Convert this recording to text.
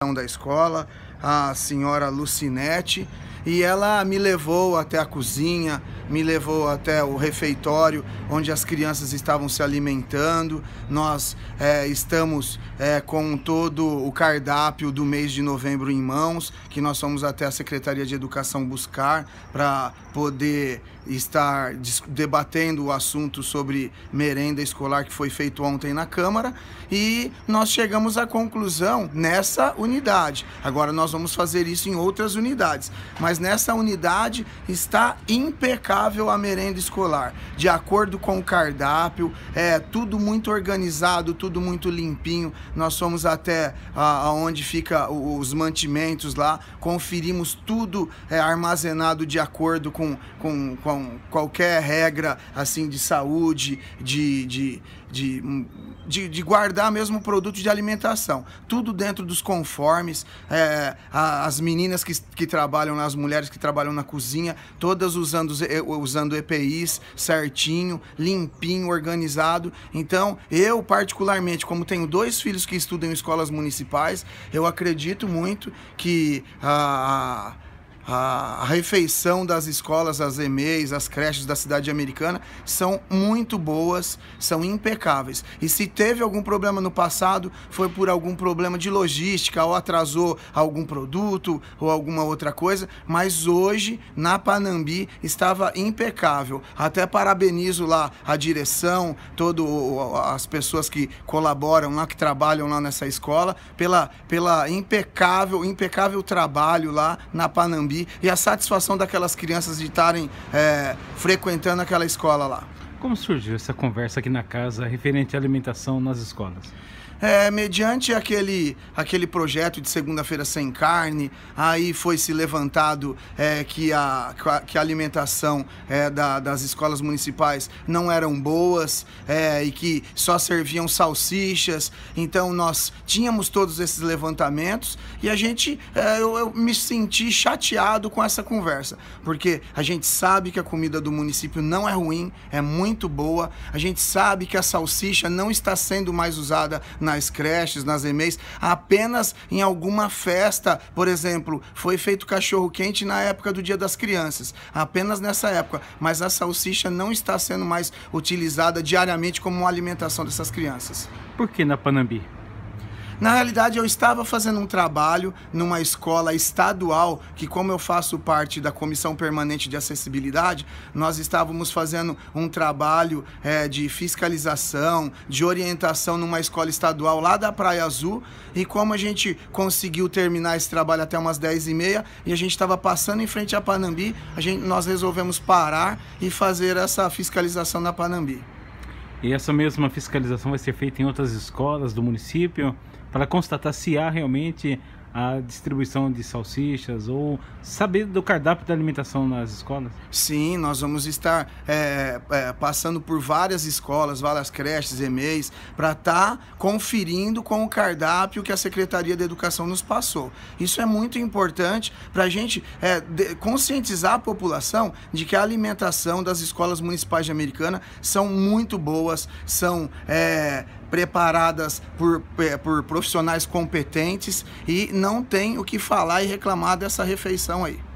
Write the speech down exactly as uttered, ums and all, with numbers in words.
da escola, a senhora Lucinete, e ela me levou até a cozinha, me levou até o refeitório, onde as crianças estavam se alimentando. Nós é, estamos é, com todo o cardápio do mês de novembro em mãos, que nós fomos até a Secretaria de Educação buscar para poder estar debatendo o assunto sobre merenda escolar que foi feito ontem na Câmara, e nós chegamos à conclusão nessa unidade. Agora nós vamos fazer isso em outras unidades, mas nessa unidade está impecável a merenda escolar, de acordo com o cardápio, é tudo muito organizado, tudo muito limpinho. Nós fomos até a, onde fica os mantimentos lá, conferimos tudo é, armazenado de acordo com, com, com qualquer regra assim de saúde, de, de, de, de, de guardar mesmo produto de alimentação, tudo dentro dos conformes. É, as meninas que, que trabalham lá, as mulheres que trabalham na cozinha, todas usando, usando E P Is certinho, limpinho, organizado. Então, eu particularmente, como tenho dois filhos que estudam em escolas municipais, eu acredito muito que a A refeição das escolas, as E M E Is, as creches da cidade americana são muito boas, são impecáveis. E se teve algum problema no passado, foi por algum problema de logística, ou atrasou algum produto ou alguma outra coisa, mas hoje na Panambi estava impecável. Até parabenizo lá a direção, todas as pessoas que colaboram lá, que trabalham lá nessa escola, pela, pela impecável, impecável trabalho lá na Panambi, e a satisfação daquelas crianças de estarem é, frequentando aquela escola lá. Como surgiu essa conversa aqui na casa referente à alimentação nas escolas? É, mediante aquele, aquele projeto de segunda-feira sem carne, aí foi se levantado é, que, a, que a alimentação é, da, das escolas municipais não eram boas é, e que só serviam salsichas. Então nós tínhamos todos esses levantamentos e a gente, é, eu, eu me senti chateado com essa conversa, porque a gente sabe que a comida do município não é ruim, é muito boa. A gente sabe que a salsicha não está sendo mais usada nas creches, nas E M E Is, apenas em alguma festa. Por exemplo, foi feito cachorro-quente na época do Dia das Crianças, apenas nessa época, mas a salsicha não está sendo mais utilizada diariamente como uma alimentação dessas crianças. Por que na Panambi? Na realidade, eu estava fazendo um trabalho numa escola estadual, que como eu faço parte da Comissão Permanente de Acessibilidade, nós estávamos fazendo um trabalho é, de fiscalização, de orientação numa escola estadual lá da Praia Azul, e como a gente conseguiu terminar esse trabalho até umas dez e meia, e a gente estava passando em frente à Panambi, a gente, nós resolvemos parar e fazer essa fiscalização na Panambi. E essa mesma fiscalização vai ser feita em outras escolas do município, para constatar se há realmente a distribuição de salsichas ou saber do cardápio da alimentação nas escolas? Sim, nós vamos estar é, é, passando por várias escolas, várias creches, E M E Is, para estar tá conferindo com o cardápio que a Secretaria de Educação nos passou. Isso é muito importante para a gente é, de, conscientizar a população de que a alimentação das escolas municipais de Americana são muito boas, são é, preparadas por, por profissionais competentes, e não tem o que falar e reclamar dessa refeição aí.